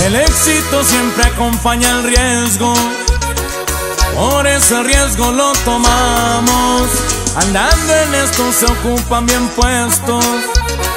El éxito siempre acompaña el riesgo, por ese riesgo lo tomamos. Andando en esto se ocupan bien puestos,